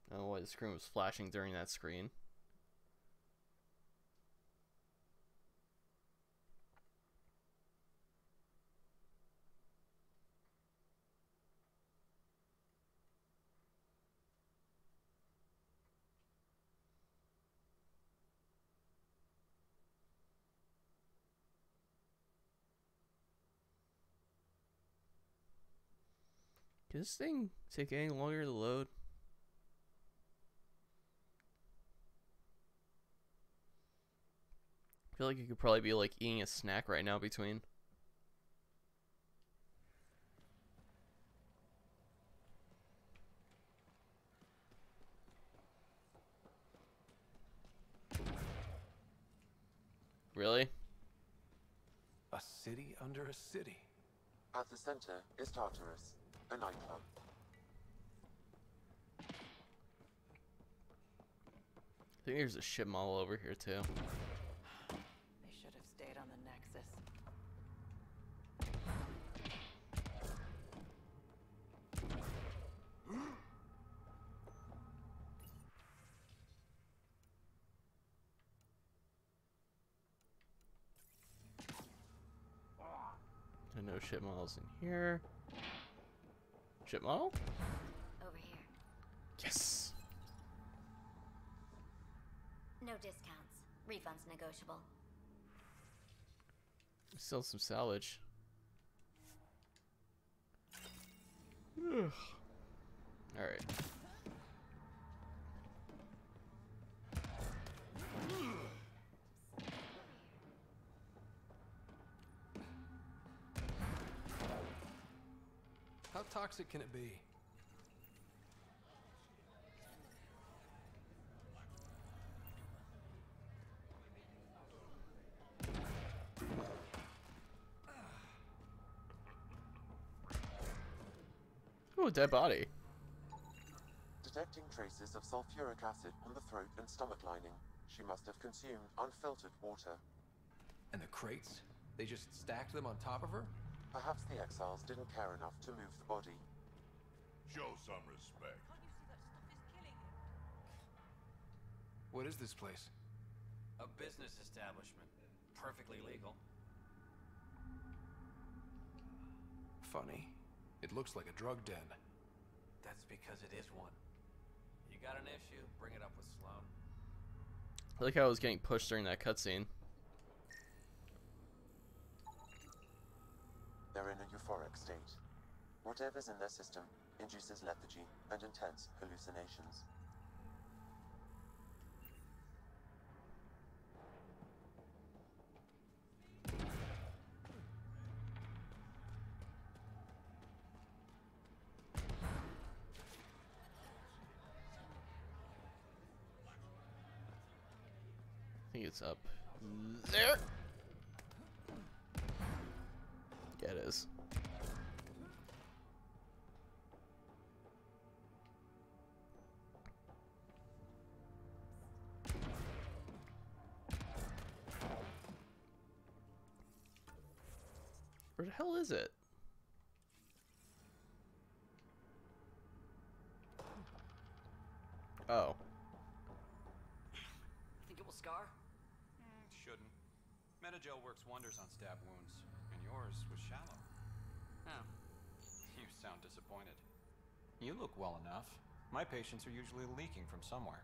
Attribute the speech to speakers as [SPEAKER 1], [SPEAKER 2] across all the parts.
[SPEAKER 1] I don't know why the screen was flashing during that screen. Can this thing take any longer to load? I feel like you could probably be like eating a snack right now between. Really?
[SPEAKER 2] A city under a city.
[SPEAKER 3] At the center is Tartarus, a nightclub.
[SPEAKER 1] I think there's a ship model over here too.
[SPEAKER 4] They should have stayed on the Nexus.
[SPEAKER 1] I know ship models in here. Ship model?
[SPEAKER 5] Over here.
[SPEAKER 1] Yes!
[SPEAKER 5] No discounts. Refunds negotiable.
[SPEAKER 1] Still some salvage. Alright.
[SPEAKER 2] How toxic can it be?
[SPEAKER 1] Ooh, dead body.
[SPEAKER 3] Detecting traces of sulfuric acid on the throat and stomach lining. She must have consumed unfiltered water.
[SPEAKER 2] And the crates? They just stacked them on top of her?
[SPEAKER 3] Perhaps the exiles didn't care enough to move the body.
[SPEAKER 6] Show some respect.
[SPEAKER 4] Can't you see that stuff is killing him?
[SPEAKER 2] What is this place?
[SPEAKER 7] A business establishment. Perfectly legal.
[SPEAKER 2] Funny. It looks like a drug den.
[SPEAKER 7] That's because it is one. You got an issue, bring it up with Sloan.
[SPEAKER 1] I like how I was getting pushed during that cutscene.
[SPEAKER 3] They're in a euphoric state. Whatever's in their system induces lethargy and intense hallucinations.
[SPEAKER 1] I think it's up there. Yeah, it is. Where the hell is it? Oh.
[SPEAKER 7] Think it will scar? Shouldn't. Metagel works wonders on stab wounds, and yours was shallow. Oh. You sound disappointed. You look well enough. My patients are usually leaking from somewhere.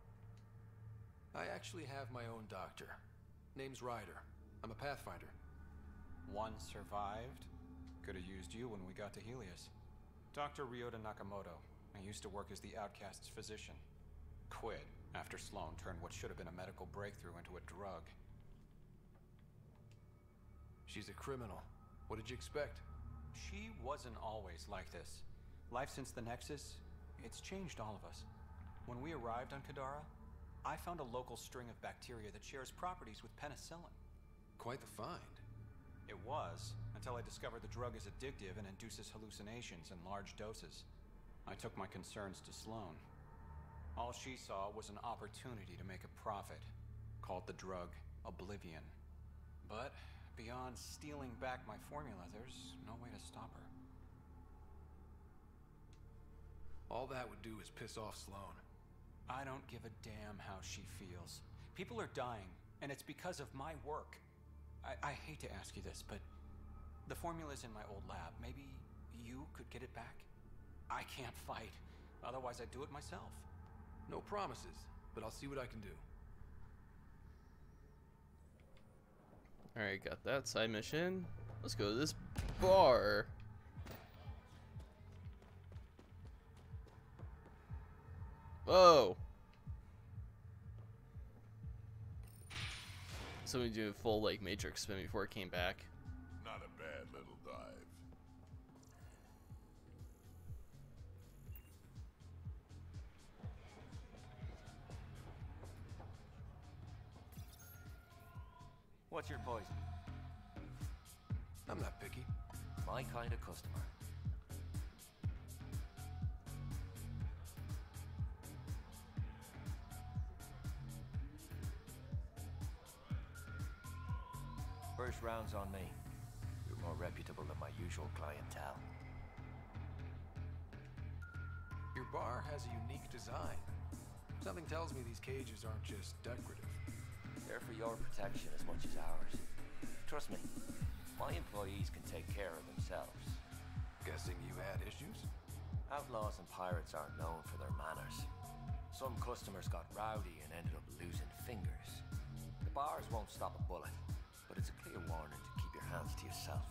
[SPEAKER 2] I actually have my own doctor. Name's Ryder. I'm a Pathfinder.
[SPEAKER 7] One survived. Could have used you when we got to Helios. Dr. Ryota Nakamoto. I used to work as the Outcast's physician. Quit after Sloan turned what should have been a medical breakthrough into a drug.
[SPEAKER 2] She's a criminal. What did you expect?
[SPEAKER 7] She wasn't always like this. Life since the Nexus, it's changed all of us. When we arrived on Kadara, I found a local string of bacteria that shares properties with penicillin.
[SPEAKER 2] Quite the find.
[SPEAKER 7] It was, until I discovered the drug is addictive and induces hallucinations in large doses. I took my concerns to Sloan. All she saw was an opportunity to make a profit, called the drug Oblivion. But beyond stealing back my formula, there's no way to stop her.
[SPEAKER 2] All that would do is piss off Sloan.
[SPEAKER 7] I don't give a damn how she feels. People are dying, and it's because of my work. I hate to ask you this, but the formula's in my old lab. Maybe you could get it back? I can't fight. Otherwise, I'd do it myself.
[SPEAKER 2] No promises, but I'll see what I can do.
[SPEAKER 1] Alright, got that side mission. Let's go to this bar. Whoa! Somebody doing a full like Matrix spin before it came back.
[SPEAKER 6] Not a bad little dive.
[SPEAKER 8] What's your poison?
[SPEAKER 2] I'm not picky.
[SPEAKER 8] My kind of customer. First round's on me. You're more reputable than my usual clientele.
[SPEAKER 2] Your bar has a unique design. Something tells me these cages aren't just decorative.
[SPEAKER 8] They're for your protection as much as ours. Trust me, my employees can take care of themselves.
[SPEAKER 2] Guessing you had issues?
[SPEAKER 8] Outlaws and pirates aren't known for their manners. Some customers got rowdy and ended up losing fingers. The bars won't stop a bullet, but it's a clear warning to keep your hands to yourself.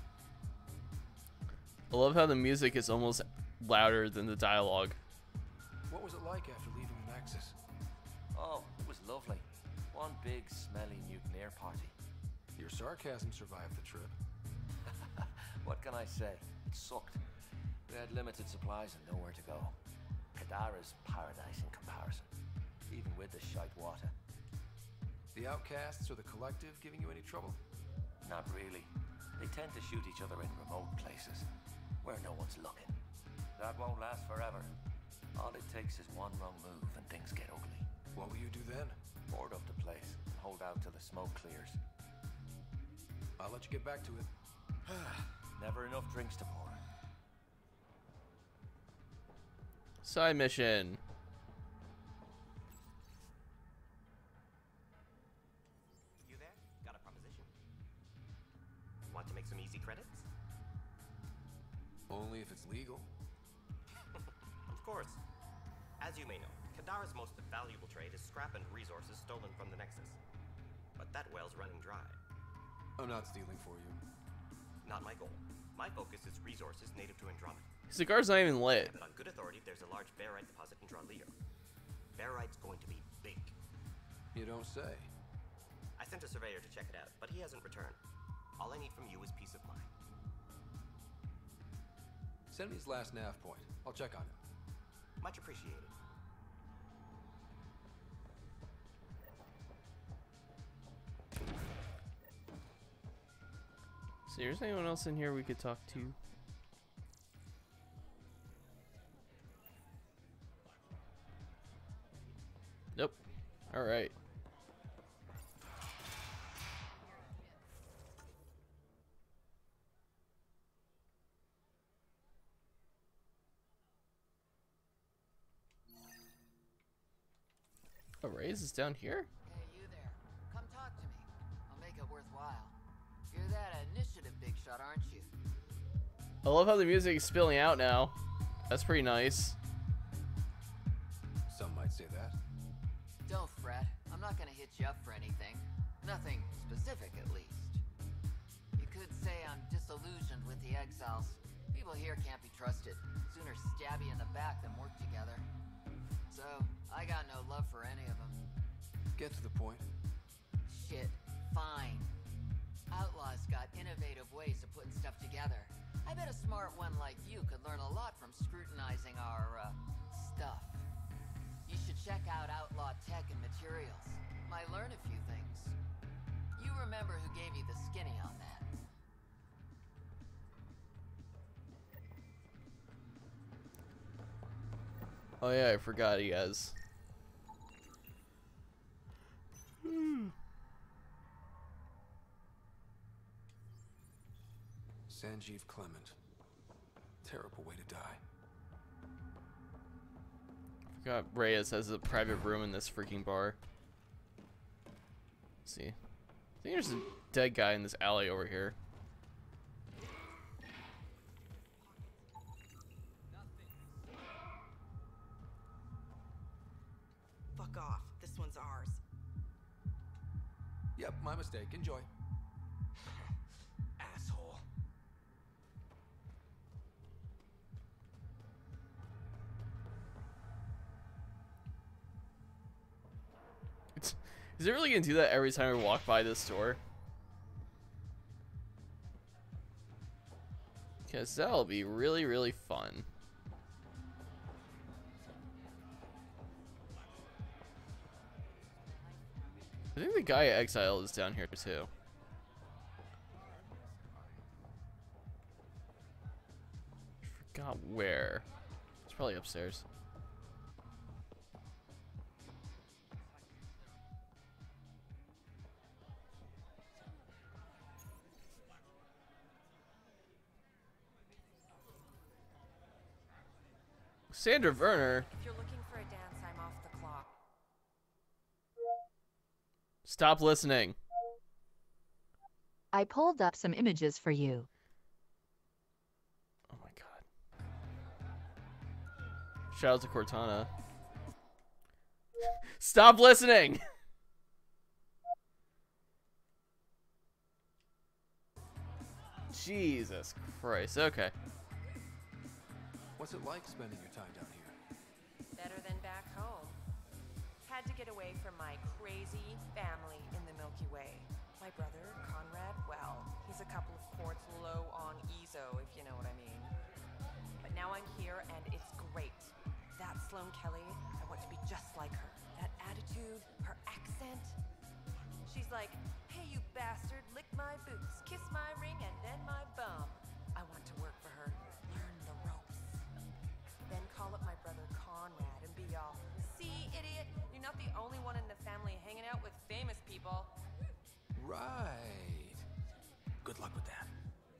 [SPEAKER 1] I love how the music is almost louder than the dialogue.
[SPEAKER 2] What was it like after leaving the Nexus?
[SPEAKER 8] Oh, it was lovely. One big, smelly mutineer party.
[SPEAKER 2] Your sarcasm survived the trip.
[SPEAKER 8] What can I say? It sucked. We had limited supplies and nowhere to go. Kadara's paradise in comparison, even with the shite water.
[SPEAKER 2] The outcasts or the collective giving you any trouble?
[SPEAKER 8] Not really. They tend to shoot each other in remote places, where no one's looking. That won't last forever. All it takes is one wrong move and things get ugly.
[SPEAKER 2] What will you do then?
[SPEAKER 8] Board up the place and hold out till the smoke clears.
[SPEAKER 2] I'll let you get back to it.
[SPEAKER 8] Never enough drinks to pour.
[SPEAKER 1] Side mission.
[SPEAKER 9] You there? Got a proposition. Want to make some easy credits?
[SPEAKER 2] Only if it's legal.
[SPEAKER 9] Of course. As you may know, Kadara's most valuable trade is scrap and resources stolen from the Nexus. But that well's running dry.
[SPEAKER 2] I'm not stealing for you.
[SPEAKER 9] Not my goal. My focus is resources native to Andromeda.
[SPEAKER 1] His cigar's not even lit.
[SPEAKER 9] But on good authority, there's a large barite deposit in Draleo. Barite's going to be big.
[SPEAKER 2] You don't say.
[SPEAKER 9] I sent a surveyor to check it out, but he hasn't returned. All I need from you is peace of mind.
[SPEAKER 2] Send me his last nav point. I'll check on him.
[SPEAKER 9] Much appreciated.
[SPEAKER 1] So there's anyone else in here we could talk to? Nope. Alright. Oh, Reyes is down here?
[SPEAKER 10] Hey, you there. Come talk to me. I'll make it worthwhile. You're that initiative big shot, aren't you?
[SPEAKER 1] I love how the music is spilling out now. That's pretty nice.
[SPEAKER 2] Some might say that.
[SPEAKER 10] Don't fret. I'm not gonna hit you up for anything. Nothing specific, at least. You could say I'm disillusioned with the exiles. People here can't be trusted. Sooner stab you in the back than work together. So, I got no love for any of them.
[SPEAKER 2] Get to the point.
[SPEAKER 10] Shit. Fine. Outlaws got innovative ways of putting stuff together. I bet a smart one like you could learn a lot from scrutinizing our, stuff. You should check out Outlaw Tech and Materials. Might learn a few things. You remember who gave you the skinny on that?
[SPEAKER 1] Oh yeah, I forgot he has.
[SPEAKER 2] Sanjeev Clement. Terrible way to die.
[SPEAKER 1] Forgot Reyes has a private room in this freaking bar. Let's see. I think there's a dead guy in this alley over here.
[SPEAKER 11] Fuck off. This one's ours.
[SPEAKER 2] Yep, my mistake. Enjoy.
[SPEAKER 8] Asshole.
[SPEAKER 1] Is it really gonna do that every time we walk by this store? Because that'll be really, really fun. I think the guy Exile is down here too. Forgot where. It's probably upstairs. Sandra Werner.
[SPEAKER 4] If you're looking for a dance, I'm off the clock.
[SPEAKER 1] Stop listening.
[SPEAKER 12] I pulled up some images for you.
[SPEAKER 1] Oh my god. Shout out to Cortana. Stop listening. Jesus Christ. Okay.
[SPEAKER 2] What's it like spending your time down here?
[SPEAKER 4] Better than back home. Had to get away from my crazy family in the Milky Way. My brother, Conrad, well, he's a couple of quarts low on Ezo, if you know what I mean. But now I'm here and it's great. That Sloane Kelly, I want to be just like her. That attitude, her accent. She's like, hey you bastard, lick my boots, kiss my ring, and then my bum. I want to work for her, learn the ropes. Then call up my brother Conrad and be all, see, idiot, you're not the only one in the family hanging out with famous people.
[SPEAKER 2] Right. Good luck with that.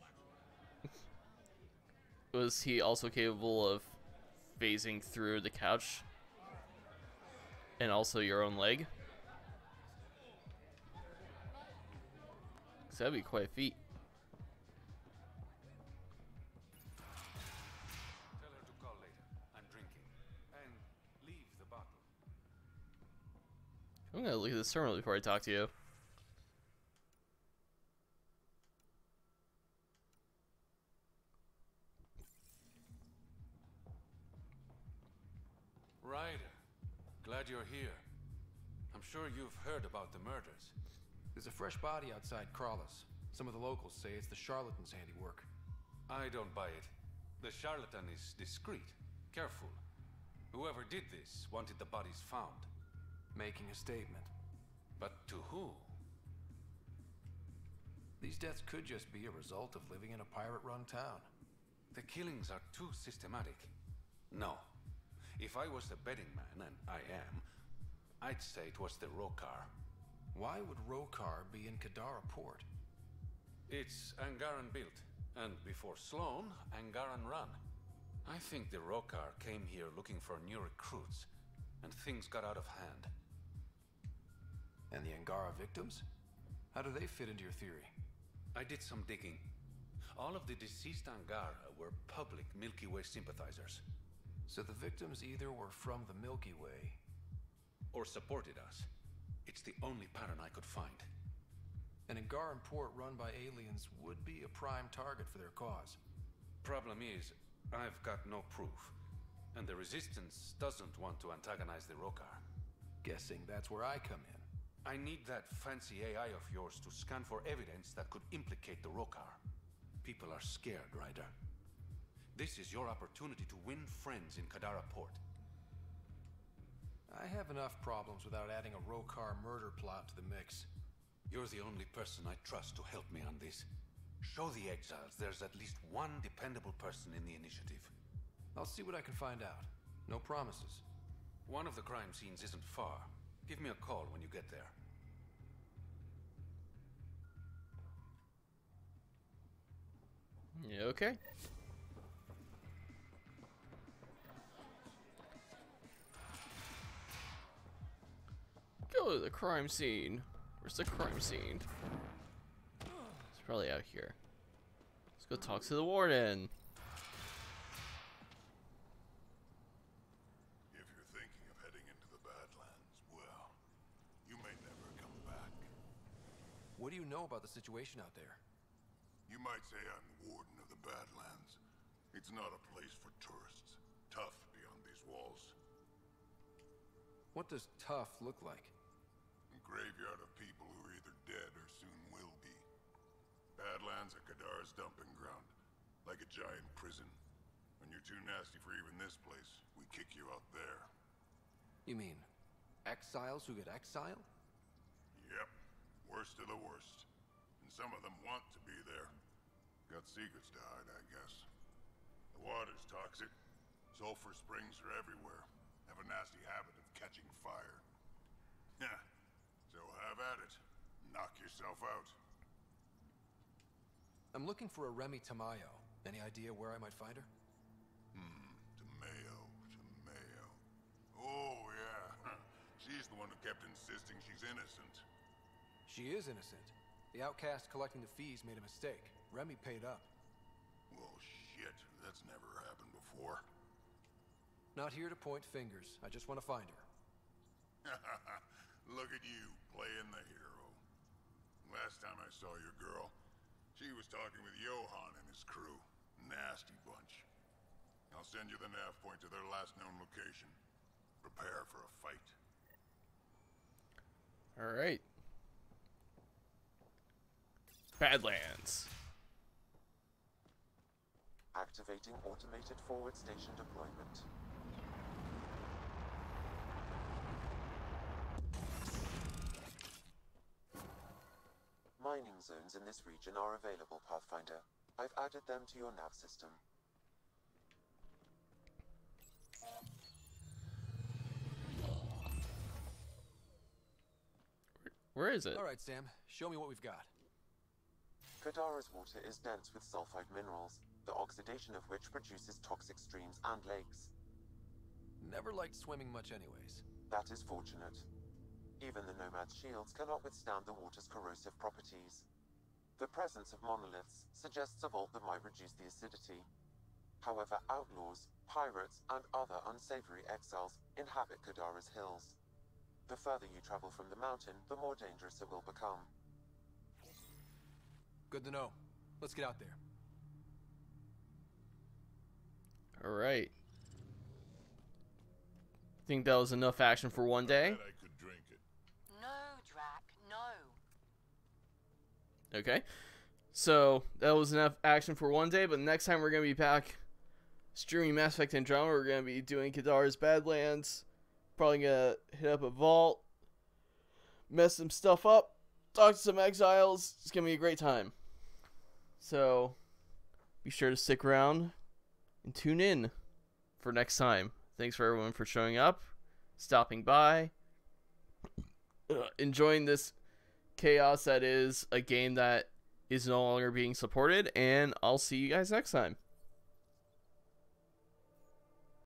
[SPEAKER 1] Was he also capable of phasing through the couch? And also your own leg? 'Cause that'd be quite a feat.
[SPEAKER 6] Tell her to call later. I'm drinking. And leave the bottle.
[SPEAKER 1] I'm gonna look at this terminal before I talk to you.
[SPEAKER 6] Ryder, glad you're here. I'm sure you've heard about the murders.
[SPEAKER 2] There's a fresh body outside Crawlis. Some of the locals say it's the charlatan's handiwork.
[SPEAKER 6] I don't buy it. The charlatan is discreet, careful. Whoever did this wanted the bodies found.
[SPEAKER 2] Making a statement.
[SPEAKER 6] But to who?
[SPEAKER 2] These deaths could just be a result of living in a pirate-run town.
[SPEAKER 6] The killings are too systematic. No. If I was the betting man, and I am, I'd say it was the Rokar.
[SPEAKER 2] Why would Rokar be in Kadara port?
[SPEAKER 6] It's Angaran built, and before Sloane, Angaran run. I think the Rokar came here looking for new recruits, and things got out of hand.
[SPEAKER 2] And the Angara victims? How do they fit into your theory?
[SPEAKER 6] I did some digging. All of the deceased Angara were public Milky Way sympathizers.
[SPEAKER 2] So the victims either were from the Milky Way...
[SPEAKER 6] or supported us. It's the only pattern I could find.
[SPEAKER 2] An Angaran port run by aliens would be a prime target for their cause.
[SPEAKER 6] Problem is, I've got no proof. And the Resistance doesn't want to antagonize the Rokar.
[SPEAKER 2] Guessing that's where I come in.
[SPEAKER 6] I need that fancy AI of yours to scan for evidence that could implicate the Rokar. People are scared, Ryder. This is your opportunity to win friends in Kadara port.
[SPEAKER 2] I have enough problems without adding a Rokar murder plot to the mix.
[SPEAKER 6] You're the only person I trust to help me on this. Show the exiles there's at least one dependable person in the initiative.
[SPEAKER 2] I'll see what I can find out. No promises.
[SPEAKER 6] One of the crime scenes isn't far. Give me a call when you get there.
[SPEAKER 1] Yeah, okay. Go to the crime scene. Where's the crime scene? It's probably out here. Let's go talk to the warden.
[SPEAKER 13] If you're thinking of heading into the Badlands, well, you may never come back.
[SPEAKER 2] What do you know about the situation out there?
[SPEAKER 13] You might say I'm the warden of the Badlands. It's not a place for tourists. Tough beyond these walls.
[SPEAKER 2] What does tough look like?
[SPEAKER 13] A graveyard of people who are either dead or soon will be. Badlands are Kadar's dumping ground. Like a giant prison. When you're too nasty for even this place, we kick you out there.
[SPEAKER 2] You mean exiles who get exiled?
[SPEAKER 13] Yep. Worst of the worst. And some of them want to be there. Got secrets to hide, I guess. The water's toxic. Sulfur springs are everywhere. Have a nasty habit of catching fire. Yeah. So have at it. Knock yourself out.
[SPEAKER 2] I'm looking for a Remy Tamayo. Any idea where I might find her?
[SPEAKER 13] Tamayo. Oh, yeah. She's the one who kept insisting she's innocent.
[SPEAKER 2] She is innocent. The outcast collecting the fees made a mistake. Remy paid up.
[SPEAKER 13] Well, shit. That's never happened before.
[SPEAKER 2] Not here to point fingers. I just want to find her.
[SPEAKER 13] Look at you, playing the hero. Last time I saw your girl, she was talking with Johan and his crew. Nasty bunch. I'll send you the nav point to their last known location. Prepare for a fight.
[SPEAKER 1] Alright. Badlands.
[SPEAKER 3] Activating automated forward station deployment. Mining zones in this region are available, Pathfinder. I've added them to your nav system.
[SPEAKER 1] Where is it?
[SPEAKER 2] All right, Sam. Show me what we've got.
[SPEAKER 3] Kadara's water is dense with sulfide minerals, the oxidation of which produces toxic streams and lakes.
[SPEAKER 2] Never liked swimming much anyways.
[SPEAKER 3] That is fortunate. Even the Nomad's shields cannot withstand the water's corrosive properties. The presence of monoliths suggests a vault that might reduce the acidity. However, outlaws, pirates, and other unsavory exiles inhabit Kadara's hills. The further you travel from the mountain, the more dangerous it will become.
[SPEAKER 2] Good to know. Let's get out there.
[SPEAKER 1] Alright. Think that was enough action for one day?
[SPEAKER 13] I could drink it.
[SPEAKER 10] No, Drac, no.
[SPEAKER 1] Okay. So, that was enough action for one day, but next time we're going to be back streaming Mass Effect Andromeda. We're going to be doing Kadara's Badlands. Probably going to hit up a vault. Mess some stuff up. Talk to some exiles. It's going to be a great time. So, be sure to stick around and tune in for next time. Thanks for everyone for showing up, stopping by, enjoying this chaos that is a game that is no longer being supported, and I'll see you guys next time.